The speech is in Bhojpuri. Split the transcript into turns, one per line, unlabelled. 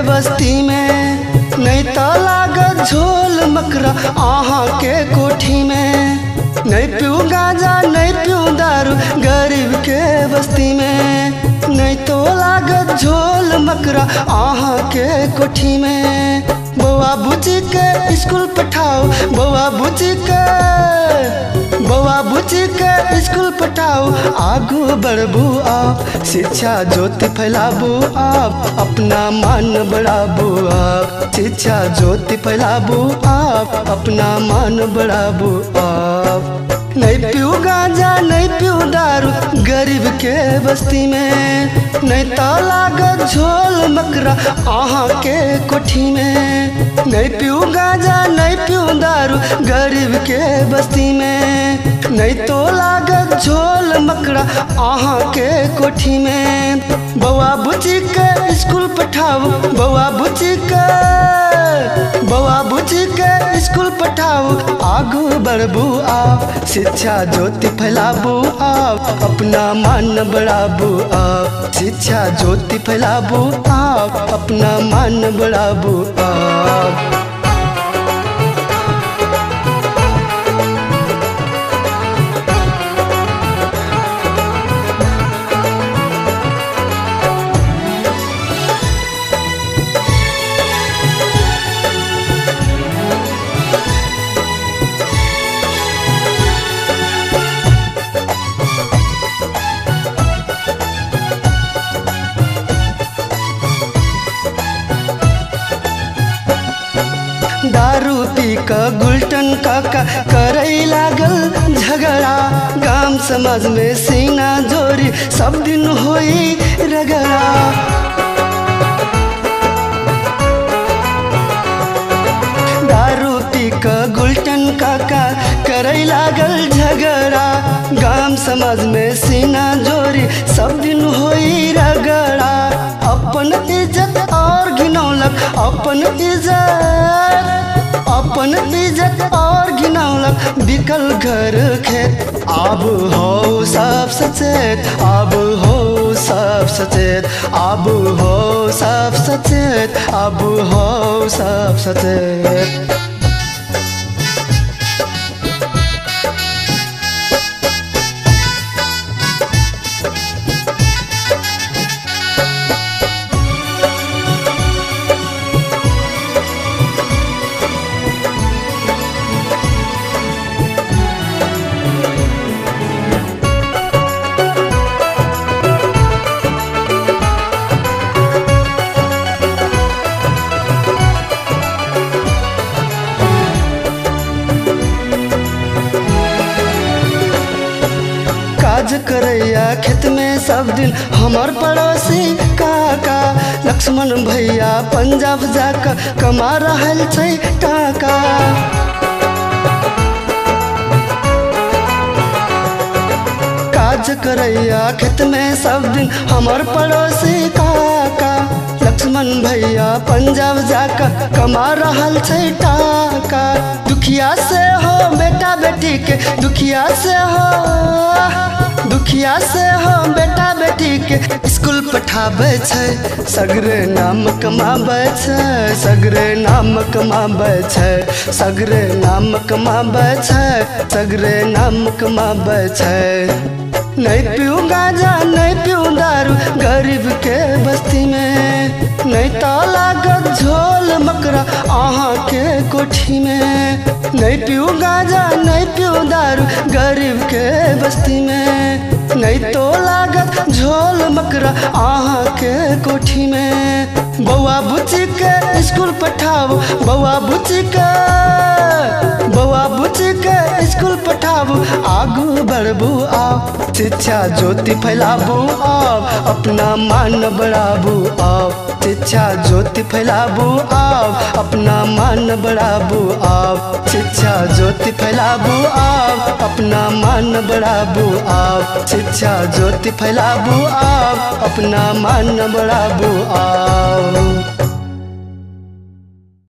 बस्ती में, नहीं तो लागत झोल मकरा आहा के कोठी में। नहीं पीऊ गांजा नहीं पीऊ दारू गरीब के बस्ती में, नहीं तो लागत झोल मकरा आहा के कोठी में। बउआ बुची के स्कूल पठाओ, बउआ बुची के स्कूल पठाओ, आगू बढ़बू आप, शिक्षा ज्योति फैलाबू आप, अपना मान बढ़ाबू आप। शिक्षा ज्योति फैलाबू आप, अपना मान बढ़ाबू आप। नहीं पीऊ गांजा नहीं पीऊ दारू गरीब के बस्ती में, नहीं तो लागत झोल मकरा आहा के कोठी में। नहीं पीऊ गांजा नहीं पीऊ दारू गरीब के बस्ती में, नहीं तो लागत झोल मकड़ा आहा के कोठी में। बउआ बुची के स्कूल पठाओ, बउआ बुची के स्कूल पठाओ, आगू बढ़बू आप, शिक्षा ज्योति फैलाबू आप, अपना मान बढ़ाबू आप। शिक्षा ज्योति फैलाबू आप, अपना मान बढ़ाबू आप। दारू पी का गुलटन काका करई लागल झगड़ा, गांव समाज में सीना जोरी सब दिन होई रगड़ा। दारू पी का गुलटन काका करई लागल झगड़ा, गांव समाज में सीना जोरी सब दिन होई रगड़ा। अपन इज्जत और घिनौलक, अपन इज्जत और घिनौलक, बिकल घर खेत। अब हो सब सचेत, अब हो सब सचेत, अब हो सब सचेत, अब हो सब सचेत। काज करैया खेत में सब दिन हमार पड़ोसी काका, लक्ष्मण भैया पंजाब जाकर कमा रहल छै टाका। काज करैया खेत में सब दिन हमार पड़ोसी काका, लक्ष्मण भैया पंजाब जाकर कमा रहल छै टाका। दुखिया से हो बेटा बेटी के, दुखिया से हो बेटा बेटी के स्कूल पठाबै छै, सगरे नाम कमाबै छै, सगरे नाम कमाबै छै, सगरे नाम कमाबै छै, सगरे नाम कमाबै छै। नहीं पीऊ गांजा नहीं पीऊ दारू गरीब के बस्ती में, नहीं तो लागत झोल मकरा आहा के कोठी में। नहीं पीऊ गांजा नहीं पीऊ दारू गरीब के बस्ती में, नहीं तो लागत झोल मकरा आहा के कोठी में। बउआ बुची के स्कूल पठाओ, बउआ बुची के स्कूल पठाओ, आगू बढ़बू आप, शिक्षा ज्योति फैलाबू आप, अपना मान बढ़ाबू आप। शिक्षा ज्योति फैलाबू आप, अपना मान बढ़ाबू आप। शिक्षा ज्योति फैलाबू आप, अपना मान बढ़ाबू आप। शिक्षा ज्योति फैलाबू आप, अपना मान बढ़ाबू आप।